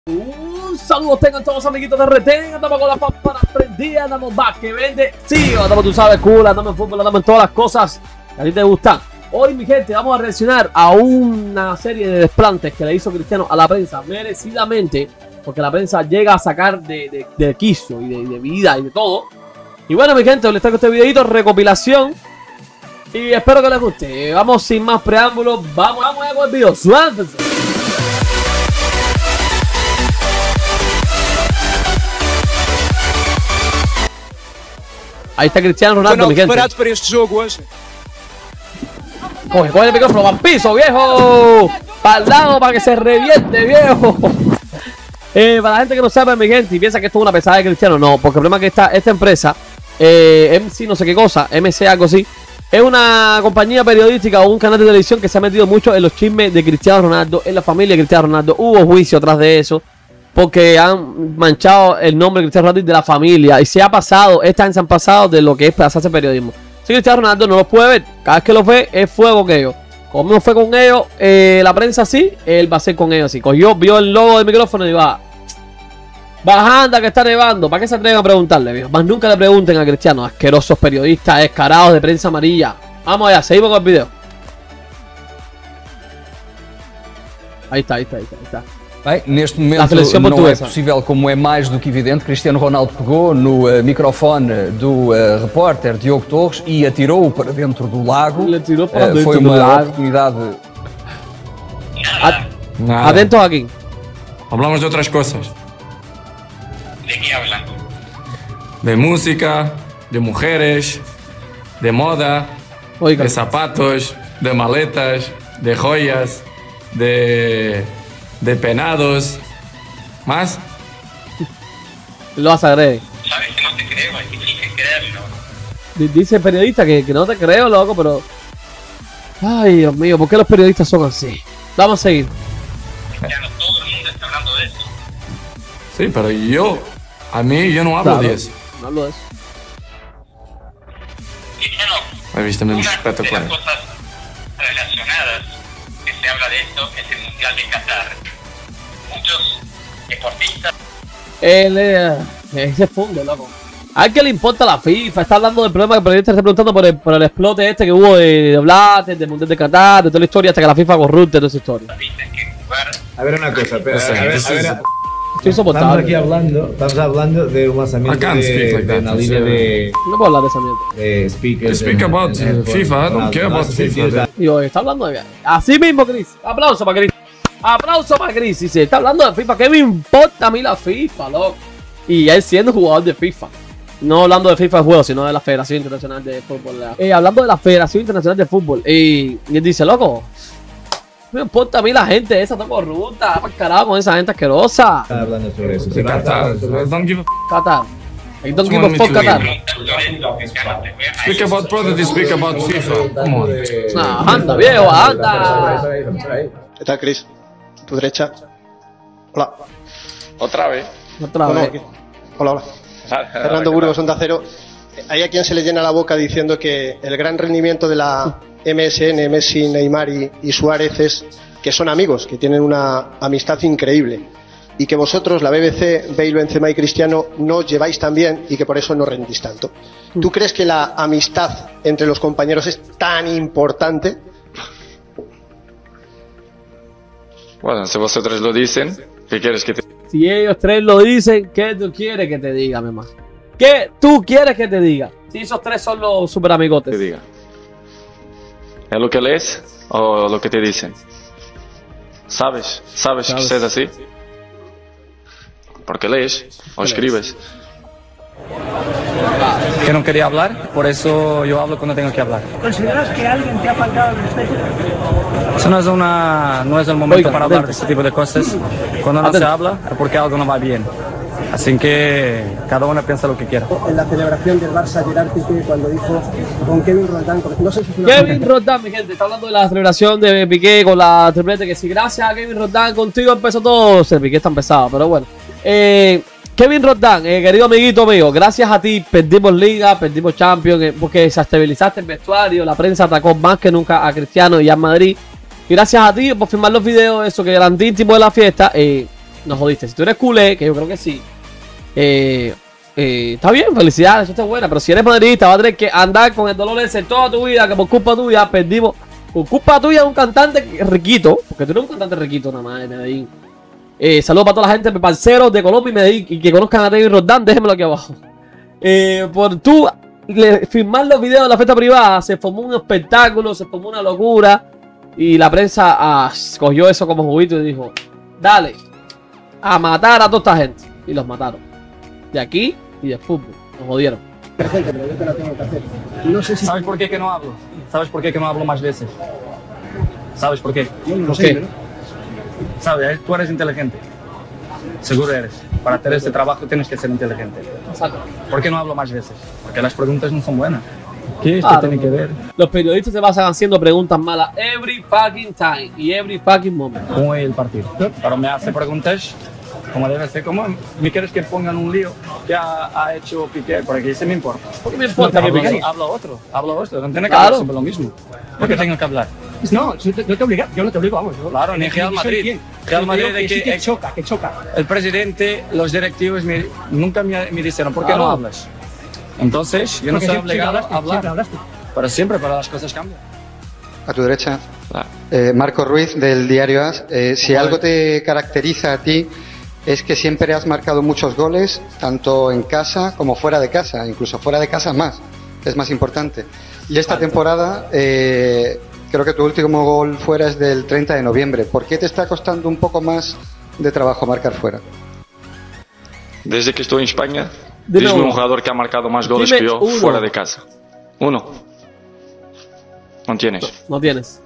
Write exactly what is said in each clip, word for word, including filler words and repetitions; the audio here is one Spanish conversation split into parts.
Un saludo tengan todos amiguitos de R T. Andamos con la pámpara prendida, andamos más que vende. Sí, andamos, tú sabes, cool, andamos en fútbol, andamos en todas las cosas que a ti te gustan. Hoy, mi gente, vamos a reaccionar a una serie de desplantes que le hizo Cristiano a la prensa, merecidamente, porque la prensa llega a sacar de, de, de quicio y de, de vida y de todo. Y bueno, mi gente, les traigo este videito, recopilación, y espero que les guste. Vamos sin más preámbulos, vamos, vamos a con el video. ¡Suéltense! Ahí está Cristiano Ronaldo, mi gente. Preparados para este jogo hoje. Coge, coge el micrófono, va al piso, viejo. Para el lado, para que se reviente, viejo. Eh, para la gente que no sabe, mi gente, y piensa que esto es una pesada de Cristiano, no. Porque el problema es que esta, esta empresa, eh, M C no sé qué cosa, M C algo así, es una compañía periodística o un canal de televisión que se ha metido mucho en los chismes de Cristiano Ronaldo, en la familia de Cristiano Ronaldo. Hubo juicio atrás de eso, porque han manchado el nombre de Cristiano Ronaldo y de la familia. Y se ha pasado, estas gente se han pasado de lo que es pasarse periodismo. Si Cristiano Ronaldo no los puede ver, cada vez que los ve es fuego que ellos. Como no fue con ellos, eh, la prensa sí, él va a ser con ellos así. Cogió, vio el logo del micrófono y va. Bajanda que está nevando. ¿Para qué se atreven a preguntarle, viejo? Más nunca le pregunten a Cristiano, asquerosos periodistas, descarados de prensa amarilla. Vamos allá, seguimos con el video. Ahí está, ahí está, ahí está, ahí está. Bem, neste momento não é possível, como é mais do que evidente, Cristiano Ronaldo pegou no uh, microfone do uh, repórter Diogo Torres e atirou-o para dentro do lago. Ele atirou para uh, dentro foi do uma lago. oportunidade. Nada. Adentro aquí. Hablamos de otras cosas. ¿De qué hablan? De música, de mujeres, de moda, Oiga. de zapatos, de maletas, de joyas, de... de penados. ¿Más? Lo agrede. Sabes que no te creo, es difícil creerlo. Dice el periodista que, que no te creo, loco, pero... Ay, Dios mío, ¿por qué los periodistas son así? Vamos a seguir. Cristiano, todo el mundo está hablando de eso. Sí, pero yo, a mí, yo no hablo Claro, de eso. no hablo de eso. Cristiano, He visto mi una de respeto las con él. cosas relacionadas que se habla de esto es el Mundial de Qatar. Muchos deportistas... Él eh, ese funde, loco. ¿A qué le importa la FIFA? Está hablando del problema que el periodista está preguntando por el, por el explote este que hubo de, de Blatter, del Mundial de Qatar, de toda la historia, hasta que la FIFA corrupte, toda esa historia. dicen que jugar... A ver una cosa, espera, O sea, a ver, eso a ver, es- Estoy estamos insoportable. aquí hablando, estamos hablando de un lanzamiento I can't speak de, like de that, una o línea sea. de, No puedo hablar de esa mierda. de speakers. Speak en- about en headphones. FIFA, I don't No, care no about hace FIFA, sentido, man. Digo, está hablando de... Así mismo, Chris. Aplauso para Chris. Aplauso para Chris. Si se está hablando de FIFA, ¿qué me importa a mí la FIFA, loco? Y él siendo jugador de FIFA. No hablando de FIFA de juego, sino de la Federación Internacional de Fútbol. Eh, hablando de la Federación Internacional de Fútbol. Y, y él dice, loco, no me importa a mí la gente esa, está corrupta, para carajo con esa gente asquerosa. Está hablando sobre eso. De Se va a Qatar. estar sobre eso. Don't give a... Qatar. I don't give a Someone fuck, needs to Qatar. Preguntando esto, Cristiano, te voy a... Speak about product, speak about FIFA. Come on. No, anda, viejo, anda. ¿Qué tal, Chris? ¿Tu derecha? Hola. Otra vez. Otra No, no, vez. aquí. Hola, hola. Fernando Burgos, Onda Cero. Hay a quien se le llena la boca diciendo que el gran rendimiento de la M S N, Messi, Neymar y, y Suárez es que son amigos, que tienen una amistad increíble. Y que vosotros, la B B C, Bale, Benzema y Cristiano, no os lleváis tan bien y que por eso no rendís tanto. ¿Tú crees que la amistad entre los compañeros es tan importante? Bueno, si vosotros lo dicen, ¿qué quieres que te Si ellos tres lo dicen, ¿qué tú quieres que te diga, mi mamá? ¿Qué tú quieres que te diga? Si esos tres son los super amigotes. diga? ¿Es lo que lees o lo que te dicen? ¿Sabes? ¿Sabes, Sabes. que es así? Porque lees o escribes. Que no quería hablar, por eso yo hablo cuando tengo que hablar. ¿Consideras que alguien te ha faltado el respeto? Eso no es, una, no es el momento Oiga, para hablar atento. de este tipo de cosas. Cuando no Atento. se habla es porque algo no va bien. Así que cada uno piensa lo que quiera. En la celebración del Barça, Gerard Piqué, cuando dijo con Kevin Roldán, no sé si es una... Kevin Roldán, mi gente, está hablando de la celebración de Piqué con la triplete. Que si gracias a Kevin Roldán contigo empezó todo. Se Piqué está empezado, pero bueno. Eh, Kevin Roldán, eh, querido amiguito mío, gracias a ti perdimos Liga, perdimos Champions, eh, porque se estabilizaste el vestuario, la prensa atacó más que nunca a Cristiano y a Madrid. Y gracias a ti por filmar los videos, eso que eran íntimos de la fiesta. Eh, nos jodiste. Si tú eres culé, que yo creo que sí, eh, eh, está bien, felicidades, eso está buena. Pero si eres madridista, vas a tener que andar con el dolor ese toda tu vida, que por culpa tuya perdimos. Por culpa tuya, un cantante riquito, porque tú eres un cantante riquito nada más de Medellín. Eh, saludos para toda la gente, parceros de Colombia y Medellín, y que conozcan a David Roldán, déjenmelo aquí abajo. Eh, por tú le, filmar los videos de la fiesta privada, se formó un espectáculo, se formó una locura. Y la prensa ah, cogió eso como juguito y dijo, dale, a matar a toda esta gente. Y los mataron. De aquí y de fútbol. Nos jodieron. Perfecto, pero yo te lo tengo que hacer. No sé si... ¿Sabes por qué que no hablo? ¿Sabes por qué que no hablo más veces? ¿Sabes por qué? Yo no ¿Por sé, qué? pero... ¿Sabes? Tú eres inteligente. Seguro eres. Para hacer este trabajo tienes que ser inteligente. Exacto. ¿Por qué no hablo más veces? Porque las preguntas no son buenas. ¿Qué esto Claro. tiene que ver? Los periodistas se pasan haciendo preguntas malas every fucking time y every fucking moment. ¿Cómo es el partido? Pero me hace preguntas como debe ser. ¿Cómo me quieres que pongan un lío que ha, ha hecho Piqué? Porque ese me importa. ¿Por qué me importa que Habla, Piqué? habla otro, habla otro. No tiene que Claro. hablar siempre lo mismo. ¿Por qué tengo que hablar? No, yo te, yo te obligo, yo no te obligo, vamos. Yo, Claro, ni Real soy Madrid. quien. Real Yo Madrid digo de que sí que- que choca, que choca. El presidente, los directivos me- nunca me, me dijeron, ¿por qué Claro. no hablas? Entonces, yo no Porque soy siempre obligado hablaste, a hablar. siempre hablaste. Pero siempre, para las cosas cambian. A tu derecha, Claro. eh, Marco Ruiz del diario AS. Eh, si algo te caracteriza a ti es que siempre has marcado muchos goles, tanto en casa como fuera de casa, incluso fuera de casa más, es más importante. Y esta temporada, eh, creo que tu último gol fuera es del treinta de noviembre. ¿Por qué te está costando un poco más de trabajo marcar fuera? Desde que estoy en España, Dime dime uno. un jugador que ha marcado más goles Dime que yo uno. fuera de casa. Uno. No tienes. No tienes.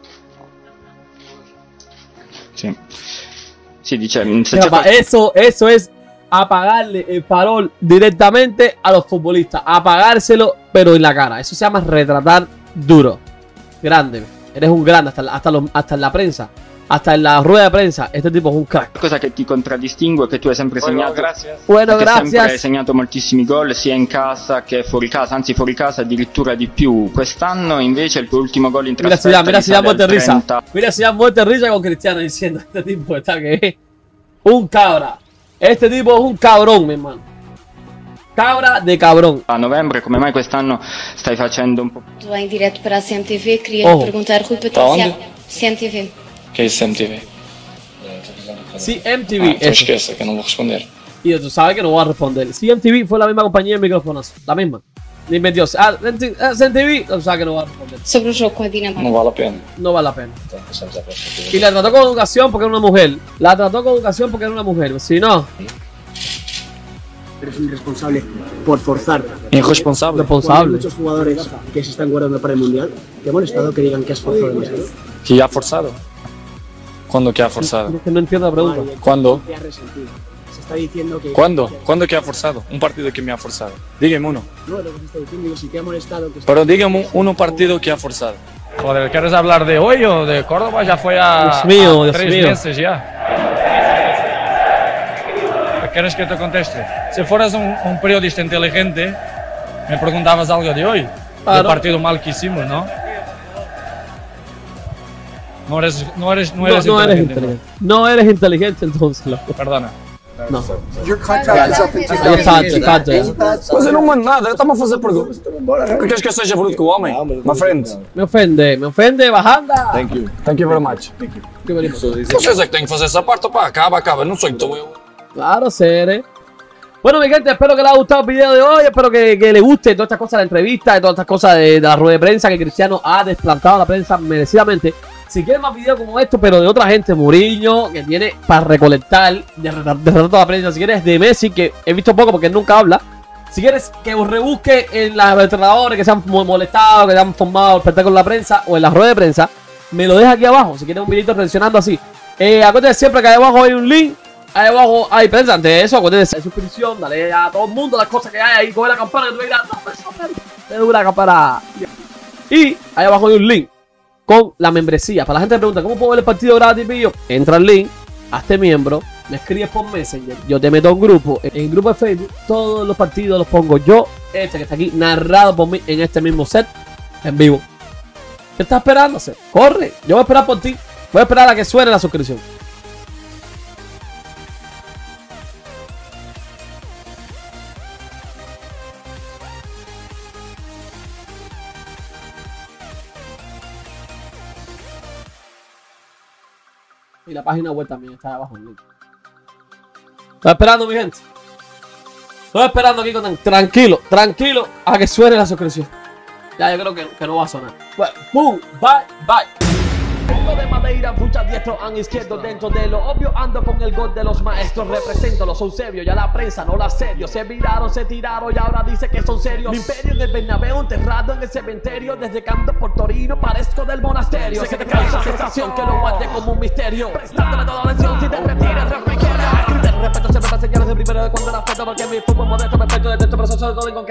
Sí. Sí, dice, se Mira, pa, eso, eso es apagarle el farol directamente a los futbolistas. Apagárselo, pero en la cara. Eso se llama retratar duro. Grande. Eres un grande hasta, hasta, los, hasta en la prensa. Hasta en la rueda de prensa. Este tipo es un crack. La cosa che ti contraddistingue è che tu hai sempre Bueno, segnato, gracias. Bueno, che sempre hai gracias. segnato moltissimi gol sia in casa che fuori casa, anzi fuori casa addirittura di più. Quest'anno invece il tuo ultimo gol in Mira si trasferta ya, mira si ya risale al muerte risa. trenta. Mira si ya muerte risa con Cristiano diciendo este tipo está que es un cabra. Este tipo es un cabrón, mi hermano. Cabra de cabrón. A novembre, come mai quest'anno stai facendo un po'? Lá em direto para a C M T V, queria Oh. perguntar, Rui Para Patrícia, onde? C M T V. ¿Qué es C M T V? Sí, M T Ah, V. entonces eso. que es, que no voy a responder. Y tú sabes que no voy a responder. C M T V fue la misma compañía de microfonazo. La misma. Ni metió. Ah, C M T V, tú sabes que no voy a responder. Sobre o jogo com a Dinamarca. No vale la pena. No vale la pena. Y la trató con educación porque era una mujer. La trató con educación porque era una mujer. Si no, Eres un responsable por forzar. Irresponsable. Cuando hay responsable. muchos jugadores que se están guardando para el Mundial, ¿te ha molestado que digan que has forzado demasiado? Que ha forzado. ¿Cuándo que ha forzado? Es que no entiendo la pregunta. ¿Cuándo? Te ha resentido. Se está diciendo que... ¿Cuándo? ¿Cuándo que ha forzado? Un partido que me ha forzado. Dígame uno. No, lo que se está diciendo, digo, si te ha molestado que... Pero dígame uno partido que ha forzado. Joder, ¿quieres hablar de hoy o de Córdoba? Ya fue a, Dios mío, a Dios tres mío. meses ya. ¿Quieres que te conteste? Si fueras un, un periodista inteligente, me preguntabas algo de hoy. Claro. Del partido mal que hicimos, ¿no? No eres, no eres, no No, eres no eres inteligente. inteligente. No eres inteligente entonces, loco. Perdona. No. Your contract is up in Já está, já está, já. Mas eu não mando nada, estamos a fazer perguntas. Queres que eu seja bruto com o homem? My friend. Me ofende, me ofende, bajanda. Thank you. Thank you very much. Qué bonito. Vocês é que têm que fazer essa parte, pá, acaba, acaba, não sou tu eu. Claro, seré. Bueno, mi gente, espero que les haya gustado el video de hoy. Espero que, que les guste todas estas cosas de la entrevista, de todas estas cosas de, de la rueda de prensa, que Cristiano ha desplantado a la prensa merecidamente. Si quieren más videos como estos, pero de otra gente, Mourinho, que tiene para recolectar de retrato a la prensa. Si quieres de Messi, que he visto poco porque él nunca habla. Si quieres que os rebusque en los entrenadores que se han molestado, que se han formado espectáculo en la prensa o en la rueda de prensa, me lo deja aquí abajo. Si quieres un videito reaccionando así. Eh, acuérdense siempre que ahí abajo hay un link. Ahí abajo hay prensa. Antes de eso, acuérdense de suscripción. Dale a todo el mundo las cosas que hay ahí. Coge la campana que tú dirás, no, eso, te dura la campana. Y ahí abajo hay un link con la membresía. Para la gente que pregunta, ¿cómo puedo ver el partido gratis, pillo? Entra al link, hazte miembro, me escribes por Messenger, yo te meto a un grupo, en el grupo de Facebook, todos los partidos los pongo yo, este que está aquí, narrado por mí en este mismo set, en vivo. ¿Qué estás esperando? Corre, yo voy a esperar por ti, voy a esperar a que suene la suscripción. Y la página web también está abajo en el link. Estoy esperando, mi gente. Estoy esperando aquí con tranquilo, tranquilo, a que suene la suscripción. Ya, yo creo que, que no va a sonar. Bueno, boom, bye, bye. Vengo de Madeira, muchas diestro a izquierdo. Dentro de lo obvio ando con el gol de los maestros. Represento los Eusebio, ya la prensa no la serio. Se viraron, se tiraron y ahora dice que son serios. Mi imperio en el Bernabéu, enterrado en el cementerio. Desde que ando por Torino parezco del monasterio. Sé que te causa sensación que lo guarde como un misterio. Prestándome toda la atención si te retiras, respeto. Respeto siempre para señales de primero de cuando la foto. Porque mi fútbol modesto, perfecto, de texto, pero sobre todo en